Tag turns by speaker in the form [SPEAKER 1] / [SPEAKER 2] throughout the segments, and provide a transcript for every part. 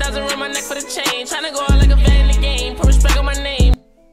[SPEAKER 1] 100,000 around my neck for the chain. Tryna go out like a vet in the game. Put respect on my name.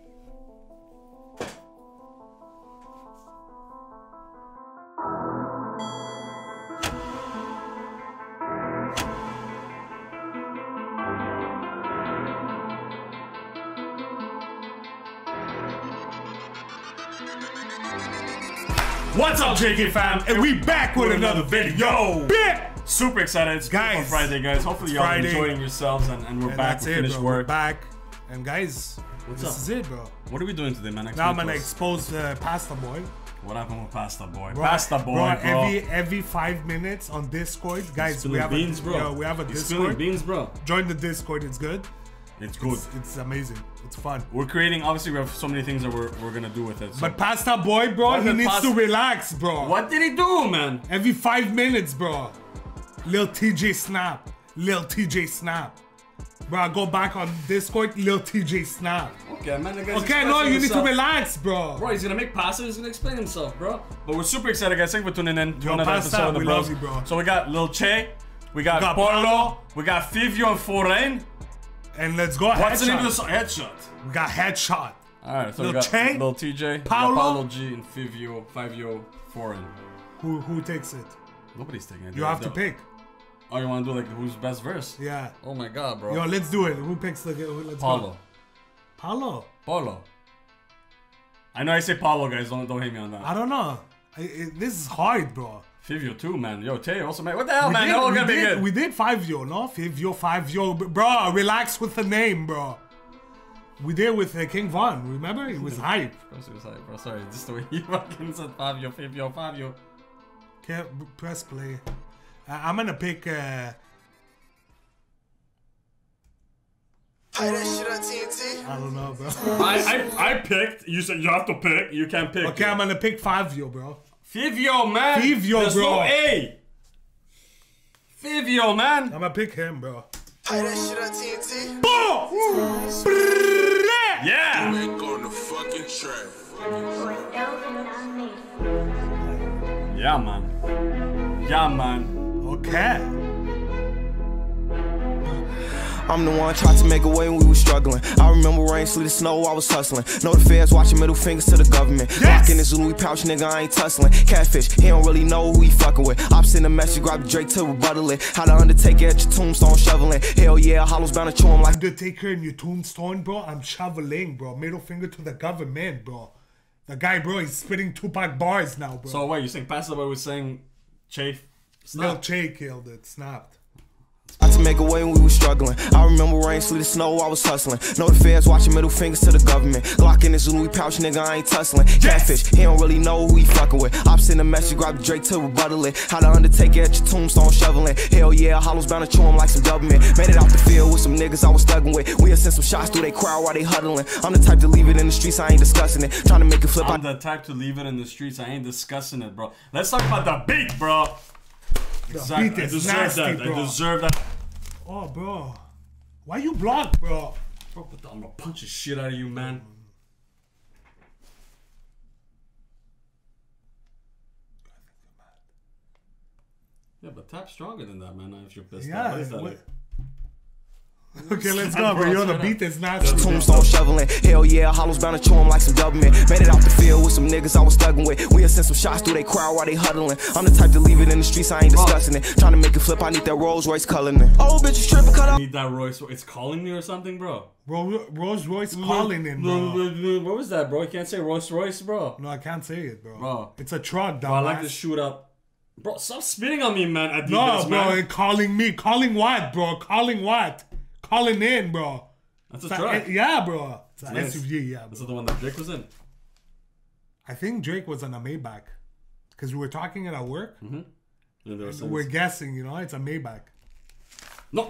[SPEAKER 2] What's up, JK fam? And we back with another video.
[SPEAKER 3] Super excited. It's
[SPEAKER 2] guys,
[SPEAKER 3] on Friday, guys. Hopefully y'all are enjoying yourselves and we're back. We finished work.
[SPEAKER 2] We're back. And guys, this is it, bro.
[SPEAKER 3] What are we doing today, man?
[SPEAKER 2] Now I'm gonna expose Pasta Boy.
[SPEAKER 3] What happened with Pasta Boy?
[SPEAKER 2] Bro,
[SPEAKER 3] Pasta Boy, bro.
[SPEAKER 2] Every 5 minutes on Discord, guys. We have
[SPEAKER 3] beans, bro.
[SPEAKER 2] We have a
[SPEAKER 3] He's
[SPEAKER 2] Discord.
[SPEAKER 3] Beans, bro.
[SPEAKER 2] Join the Discord. It's good.
[SPEAKER 3] It's good.
[SPEAKER 2] It's amazing. It's fun.
[SPEAKER 3] We're creating. Obviously, we have so many things that we're gonna do with it. So.
[SPEAKER 2] But Pasta Boy, bro, he needs to relax, bro.
[SPEAKER 3] What did he do, man?
[SPEAKER 2] Every 5 minutes, bro. Lil Tjay snap. Lil Tjay snap. Bro, go back on Discord. Lil Tjay snap.
[SPEAKER 3] Okay, man. The guy's
[SPEAKER 2] okay, no, you need to relax, bro.
[SPEAKER 3] Bro, he's gonna make passes. He's gonna explain himself, bro. But we're super excited, guys. Thank you for tuning in to another episode of the Bros.
[SPEAKER 2] Love you, bro.
[SPEAKER 3] So we got Lil Tjay, we got Polo, we got Fivio and Foreign.
[SPEAKER 2] And let's go.
[SPEAKER 3] What's the name of the song? Headshot.
[SPEAKER 2] We got Headshot.
[SPEAKER 3] Alright, so
[SPEAKER 2] Lil
[SPEAKER 3] we got
[SPEAKER 2] Tjay,
[SPEAKER 3] Lil Tjay,
[SPEAKER 2] Polo
[SPEAKER 3] G, and Fivio, Foreign.
[SPEAKER 2] Who takes it?
[SPEAKER 3] Nobody's taking it.
[SPEAKER 2] You have to pick.
[SPEAKER 3] Oh, you want to do like who's best verse?
[SPEAKER 2] Yeah.
[SPEAKER 3] Oh my god, bro.
[SPEAKER 2] Yo, let's do it. Who picks the? Let's
[SPEAKER 3] Polo.
[SPEAKER 2] go. Polo.
[SPEAKER 3] Polo. I know I say Polo, guys. Don't hate me on that.
[SPEAKER 2] I don't know. This is hard, bro.
[SPEAKER 3] Fivio too, man. Yo, Tay also made. What the hell, man? They're all gonna be good.
[SPEAKER 2] We did Fivio, no? Fivio. Bro, relax with the name, bro. We did with King Von. Remember? He was hype.
[SPEAKER 3] Of course he was hype, bro. Sorry, just the way he fucking said Fivio.
[SPEAKER 2] Can't press play. I'm gonna pick.
[SPEAKER 4] Play that shit on TNT.
[SPEAKER 2] I don't know, bro.
[SPEAKER 3] I picked. You said you have to pick. You can't pick.
[SPEAKER 2] Okay, I'm gonna pick Fivio, bro.
[SPEAKER 3] Fivio, man.
[SPEAKER 2] Fivio,
[SPEAKER 3] There's
[SPEAKER 2] bro.
[SPEAKER 3] No A. Fivio, man.
[SPEAKER 2] I'm gonna pick him, bro.
[SPEAKER 4] Play that shit on TNT.
[SPEAKER 3] Yeah.
[SPEAKER 4] You ain't going to fucking track.
[SPEAKER 3] Yeah, man. Yeah, man.
[SPEAKER 2] Okay.
[SPEAKER 5] I'm the one tried to make a way when we was struggling. I remember rain, sleet, and snow, I was hustling. Know the feds watching, middle fingers to the government. Rockin' this Louis pouch, nigga, I ain't tussling. Catfish, he don't really know who he fucking with. Ops in the message, grab the Drake to rebuttal it. How the Undertaker at your tombstone shoveling. Hell yeah, Hollow's bound to chew him like
[SPEAKER 2] Undertaker in your tombstone, bro. I'm shoveling, bro. Middle finger to the government, bro. The guy, bro, he's spitting Tupac bars now, bro.
[SPEAKER 3] So wait, you think Pasta Boy was saying Tjay?
[SPEAKER 2] Lil Tjay killed it, snapped.
[SPEAKER 5] I to make a way when we was struggling. I remember rain, sleet, and snow, I was hustling. Know the feds watching, middle fingers to the government. Glock in this Louis pouch, nigga, I ain't tussling. Catfish, he don't really know who he fucking with. Ops in the message, grab the Drake to rebuttal it. How the Undertaker at your tombstone shoveling. Hell yeah, Hollow's bound to chew him like some government. Made it out the field with some niggas I was thugging with. We'll send some shots through they crowd while they huddling. I'm the type to leave it in the streets, I ain't discussing it. Trying to make it flip.
[SPEAKER 3] I'm the type to leave it in the streets, I ain't discussing it, bro. Let's talk about the beat, bro.
[SPEAKER 2] The beat is nasty, bro.
[SPEAKER 3] I deserve that.
[SPEAKER 2] Oh, bro. Why you block, bro?
[SPEAKER 3] Bro, but I'm gonna punch the shit out of you, man. Yeah, but tap stronger than that, man. If you're pissed off. What is that? Like?
[SPEAKER 2] Okay, let's go, bro. Yo, the beat is nasty.
[SPEAKER 5] Tombstone shoveling. Hell yeah, Hollow's bound to chew him like some government. Made it out the field with some niggas I was thugging with. We'll send some shots through they crowd while they huddling. I'm the type to leave it in the streets, I ain't discussing it. Trying to make it flip, I need that Rolls Royce coloring it. Oh, bitch, you tripping, cut out.
[SPEAKER 3] Need that Royce. It's calling me or something, bro.
[SPEAKER 2] Bro, Rolls Royce calling him, bro.
[SPEAKER 3] What was that, bro? You can't say Rolls Royce, bro.
[SPEAKER 2] No, I can't say it, bro.
[SPEAKER 3] Bro.
[SPEAKER 2] It's a truck, dog.
[SPEAKER 3] Bro, I like to shoot up. Bro, stop spitting on me, man. Adidas,
[SPEAKER 2] no, bro,
[SPEAKER 3] man.
[SPEAKER 2] Calling me. Calling what, bro? Calling what? Calling in, bro.
[SPEAKER 3] That's a truck.
[SPEAKER 2] Yeah, bro. It's an
[SPEAKER 3] nice.
[SPEAKER 2] SUV, yeah, bro.
[SPEAKER 3] Is that the one that Drake was in?
[SPEAKER 2] I think Drake was on a Maybach. Because we were talking at work.
[SPEAKER 3] Mm-hmm.
[SPEAKER 2] We're guessing, you know, it's a Maybach.
[SPEAKER 3] No.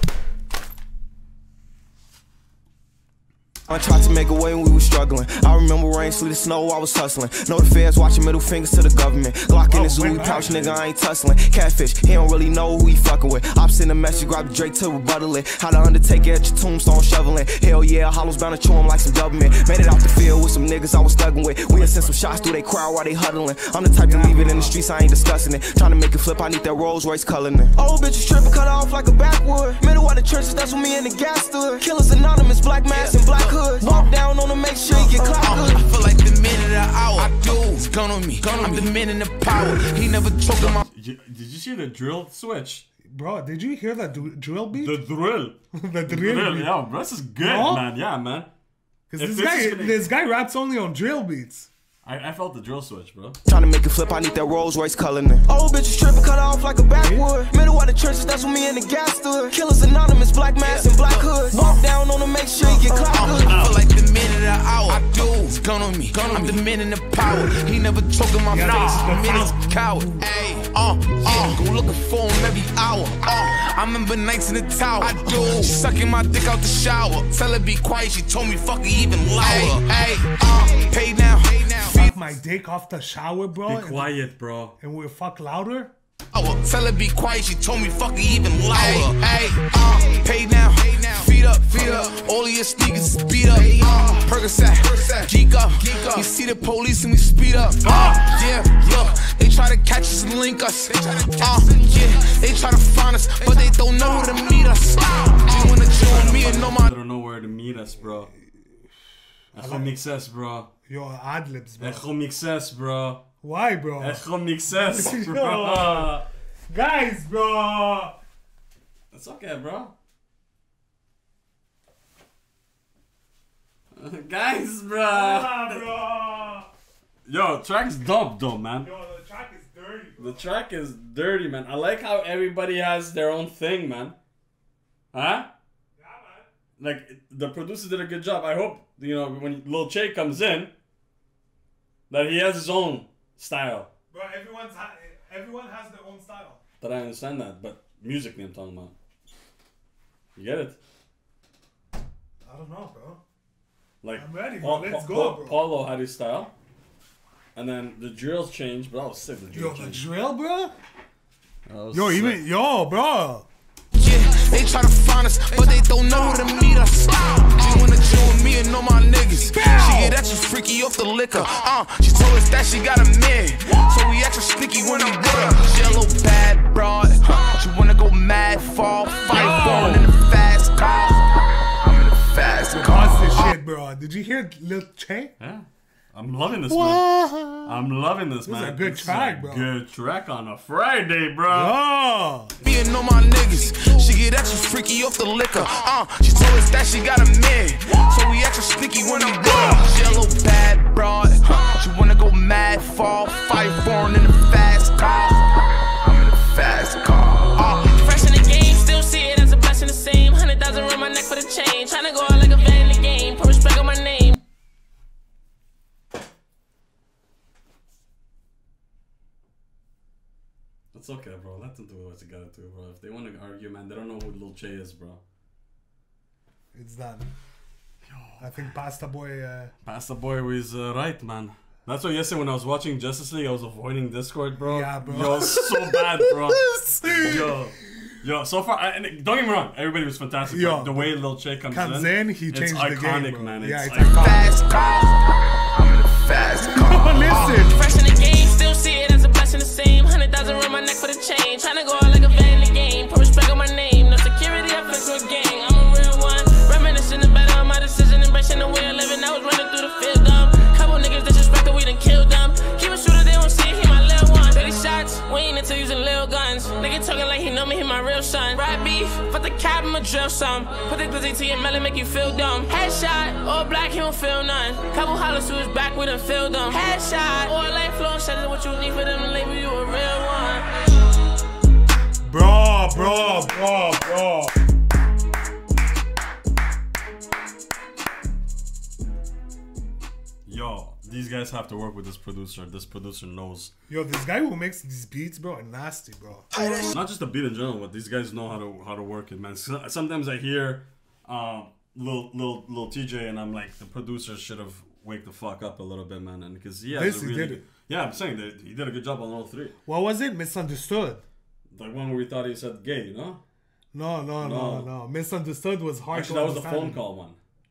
[SPEAKER 5] I tried to make a way when we was struggling. I remember rain, sleet, and snow, I was hustling. Know the feds watching, middle fingers to the government. Glock in this Louis pouch, nigga, I ain't tussling. Catfish, he don't really know who he fucking with. Ops in the message, grab the Drake to rebuttal it. How the Undertaker at your tombstone shoveling. Hell yeah, Hollow's bound to chew him like some government. Made it out the field with some niggas I was thugging with. We'll send some shots through they crowd while they huddling. I'm the type to leave it in the streets, I ain't discussing it. Trying to make it flip, I need that Rolls Royce coloring it. Oh, bitch, you tripping, cut off like a backwood. Middle out the trenches, that's when me and the gas stood. Killers anonymous, black mask and black hood. Walk down on them, make sure you get clocked good.
[SPEAKER 6] I feel like the minute of the hour. I do. It's gone on me. I'm the man in the power. He never choked on my.
[SPEAKER 3] Did you see the drill switch?
[SPEAKER 2] Bro, did you hear that drill beat?
[SPEAKER 3] The drill.
[SPEAKER 2] The drill beat.
[SPEAKER 3] Yeah, bro, this is good, man. Yeah, man.
[SPEAKER 2] Because this guy raps only on drill beats.
[SPEAKER 3] I felt the drill switch, bro.
[SPEAKER 5] Trying to make it flip, I need that Rolls Royce coloring. Old bitches tripping, cut off like a backwood. Middle of the trenches, that's when me and the gas stood. Killers anonymous, black mask and black hood. Walk down on them, make sure you get clocked good.
[SPEAKER 6] I feel like the minute of the hour. I do. It's gone on me. I'm the man in the power. He never choked on my face. The man is a coward. Ayy, go looking for him every hour. I remember nights in the tower. I do. She sucking my dick out the shower. Tell her be quiet. She told me fuck her even louder. Ayy, pay now.
[SPEAKER 2] Fuck my dick off the shower, bro.
[SPEAKER 3] Be quiet, bro.
[SPEAKER 2] And we'll fuck louder?
[SPEAKER 6] Tell her be quiet, she told me fuck her even louder. Pay now, feet up, all of your sneakers is beat up. Percocet, geek up. You see the police and we speed up. Yeah, look, they try to catch us and link us. Yeah, they try to find us, but they don't know where to meet us. You wanna join me and know my.
[SPEAKER 3] I don't know where to meet us, bro. Echo mixes, bro.
[SPEAKER 2] Yo, ad-libs, bro.
[SPEAKER 3] Echo mixes, bro.
[SPEAKER 2] Why, bro?
[SPEAKER 3] Echo mixes, bro.
[SPEAKER 2] Guys, bro.
[SPEAKER 3] It's okay, bro. Guys, bro.
[SPEAKER 2] Bro.
[SPEAKER 3] Yo, track's dope, though, man.
[SPEAKER 2] Yo, the track is dirty, bro.
[SPEAKER 3] The track is dirty, man. I like how everybody has their own thing, man. Huh? Like, the producer did a good job. I hope, you know, when Lil Tjay comes in, that he has his own style.
[SPEAKER 2] Bro, everyone has their own style.
[SPEAKER 3] But I understand that. But musically, I'm talking about. You get it?
[SPEAKER 2] I don't know, bro.
[SPEAKER 3] Like,
[SPEAKER 2] I'm ready, bro. Let's go, bro.
[SPEAKER 3] Polo had his style. And then the drills changed, but I was sick.
[SPEAKER 2] Yo, the drill, bro?
[SPEAKER 3] Yo,
[SPEAKER 2] even, yo, bro.
[SPEAKER 6] They try to find us, but they don't know where to meet us. She wanna join me and know my niggas. She get extra freaky off the liquor. She told us that she got a man, so we extra sticky when I'm with her. She a little bad broad. She wanna go mad, fall, fight, born in the fast car. I'm in the fast car.
[SPEAKER 2] What's this shit, bro? Did you hear Lil Tjay?
[SPEAKER 3] Yeah. I'm loving this, man. I'm loving this, man.
[SPEAKER 2] This is a good track, bro.
[SPEAKER 3] Good track on a Friday, bro.
[SPEAKER 2] Oh.
[SPEAKER 6] Me and know my niggas. She get extra freaky off the liquor. She told us that she got a man, so we extra sticky when I'm with her. She a little bad broad. She wanna go mad, fall, fight, born in the fast car. I'm in the fast car.
[SPEAKER 1] Fresh in the game, still see it as a blessing the same. 100,000 around my neck for the chain. Tryna go out like a fan in the game. Put respect on my name.
[SPEAKER 3] It's okay, bro. Let them do what they gotta do, bro. If they want to argue, man, they don't know who Lil Tjay is, bro.
[SPEAKER 2] It's done. I think Pasta Boy...
[SPEAKER 3] Pasta Boy was right, man. That's why yesterday when I was watching Justice League, I was avoiding Discord, bro.
[SPEAKER 2] Yeah, bro.
[SPEAKER 3] Yo, so bad, bro. Yo, so far, and don't get me wrong, everybody was fantastic.
[SPEAKER 2] Yo,
[SPEAKER 3] the way Lil Tjay comes in,
[SPEAKER 2] he changed the game,
[SPEAKER 3] iconic,
[SPEAKER 2] bro.
[SPEAKER 3] man.
[SPEAKER 2] Yeah,
[SPEAKER 3] It's
[SPEAKER 2] it's
[SPEAKER 3] iconic.
[SPEAKER 6] Fast car. I'm in the fast car.
[SPEAKER 2] Listen.
[SPEAKER 1] Fresh in the game, still see it as a blessing the same. 100,000 around my neck for the chain. Tryna go out like a fan in the game. Put respect on my name. No security, I flex with a gang. I'm a real one. Reminiscing the better on my decision. Embracing the way I live. I was running through the field, dumb. Couple niggas disrespected, we done killed them. Keep it shooter, they won't see it, he my little one. 30 shots, we ain't into using little guns. Nigga talking like he know me, he my real son. Ride beef, fuck the cap, I'ma drill some. Put the glizzy to your melon, make you feel dumb. Headshot, all black, he don't feel none. Couple hollers to his back, we done filled them. Headshot, all life flow, says what you need for them to label you a real one.
[SPEAKER 2] Bro.
[SPEAKER 3] Yo, these guys have to work with this producer. This producer knows.
[SPEAKER 2] Yo, this guy who makes these beats, bro, are nasty, bro.
[SPEAKER 3] Not just the beat in general, but these guys know how to work it, man. Sometimes I hear Lil Tjay and I'm like, the producer should have waked the fuck up a little bit, man. And because he has a really, yeah, I'm saying that he did a good job on all three.
[SPEAKER 2] What was it? Misunderstood.
[SPEAKER 3] The one where we thought he said gay, you know?
[SPEAKER 2] No. Misunderstood was hard.
[SPEAKER 3] Actually, that was the phone call one.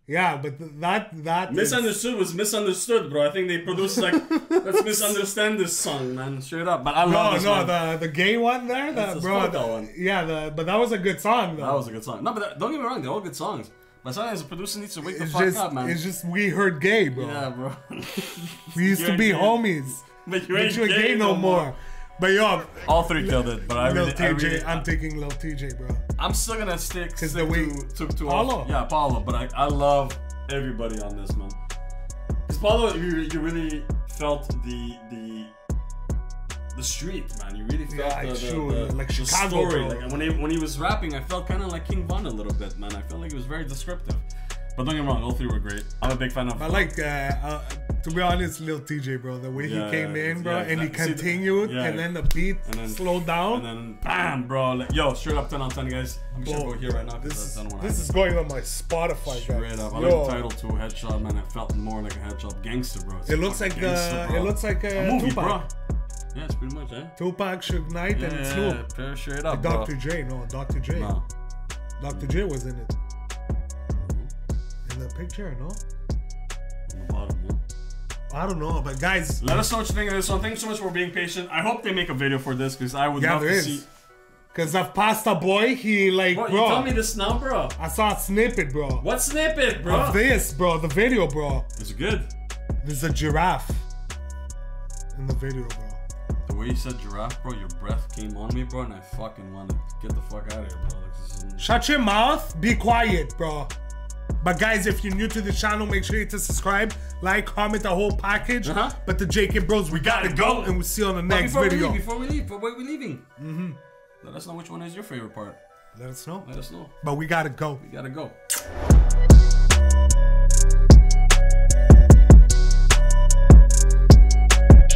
[SPEAKER 2] Yeah, but that
[SPEAKER 3] Misunderstood was misunderstood, bro. I think they produced like, let's misunderstand this song, man. Straight up. But I love this one.
[SPEAKER 2] the gay one there,
[SPEAKER 3] That's the
[SPEAKER 2] bro.
[SPEAKER 3] Sparkle one.
[SPEAKER 2] Yeah, but that was a good song though.
[SPEAKER 3] That was a good song. No, but don't get me wrong, they're all good songs. But sometimes the producer needs to wake the
[SPEAKER 2] It's
[SPEAKER 3] fuck
[SPEAKER 2] just,
[SPEAKER 3] up, man.
[SPEAKER 2] it's just we heard gay, bro.
[SPEAKER 3] Yeah, bro.
[SPEAKER 2] We used to be homies.
[SPEAKER 3] But you ain't gay
[SPEAKER 2] no more. But yo,
[SPEAKER 3] all three killed it. But
[SPEAKER 2] Lil TJ, I'm taking Lil TJ, bro.
[SPEAKER 3] I'm still gonna stick
[SPEAKER 2] the way
[SPEAKER 3] to
[SPEAKER 2] Polo.
[SPEAKER 3] Yeah, Polo. But I love everybody on this, man. Cause Polo, you really felt the street, man. You really felt
[SPEAKER 2] like
[SPEAKER 3] the
[SPEAKER 2] Chicago,
[SPEAKER 3] story.
[SPEAKER 2] bro.
[SPEAKER 3] Like when he was rapping, I felt kind of like King Von a little bit, man. I felt like it was very descriptive. But don't get me wrong, all three were great. I'm a big fan of.
[SPEAKER 2] I like, to be honest, Lil TJ, bro. The way he came in, bro, and he continued, and then the beat slowed down,
[SPEAKER 3] and then bam, bro. Like, yo, straight up 10 on 10, guys. I'm just gonna go here right now.
[SPEAKER 2] This is going on my Spotify, guys.
[SPEAKER 3] Straight up, I like the title too. Headshot, man. It felt more like a headshot. Gangster, bro.
[SPEAKER 2] It looks like a
[SPEAKER 3] movie,
[SPEAKER 2] Tupac.
[SPEAKER 3] bro. Yeah, it's pretty much, eh?
[SPEAKER 2] Tupac, Suge Knight, and Snoop.
[SPEAKER 3] Fair straight up,
[SPEAKER 2] Dr. J, no, Dr. J.
[SPEAKER 3] No.
[SPEAKER 2] Dr. J was in it. In the picture, no?
[SPEAKER 3] On the bottom, no?
[SPEAKER 2] I don't know, but guys,
[SPEAKER 3] let us know what you think of this one. Thanks so much for being patient. I hope they make a video for this because I would love to see.
[SPEAKER 2] Because of Pasta Boy, he like,
[SPEAKER 3] What,
[SPEAKER 2] bro.
[SPEAKER 3] you tell me this now, bro?
[SPEAKER 2] I saw a snippet, bro.
[SPEAKER 3] What snippet, bro?
[SPEAKER 2] Of this, bro. The video, bro.
[SPEAKER 3] It's good.
[SPEAKER 2] There's a giraffe in the video, bro.
[SPEAKER 3] The way you said giraffe, bro, your breath came on me, bro, and I fucking wanted to get the fuck out of here, bro. Like,
[SPEAKER 2] Shut your mouth. Be quiet, bro. But guys, if you're new to the channel, make sure you to subscribe, like, comment the whole package. But the JK Bros, we gotta go, and we'll see you on the next video.
[SPEAKER 3] Before we leave, we're leaving. Let us know which one is your favorite part.
[SPEAKER 2] Let us know.
[SPEAKER 3] Let us know.
[SPEAKER 2] But we gotta go.
[SPEAKER 3] We gotta go.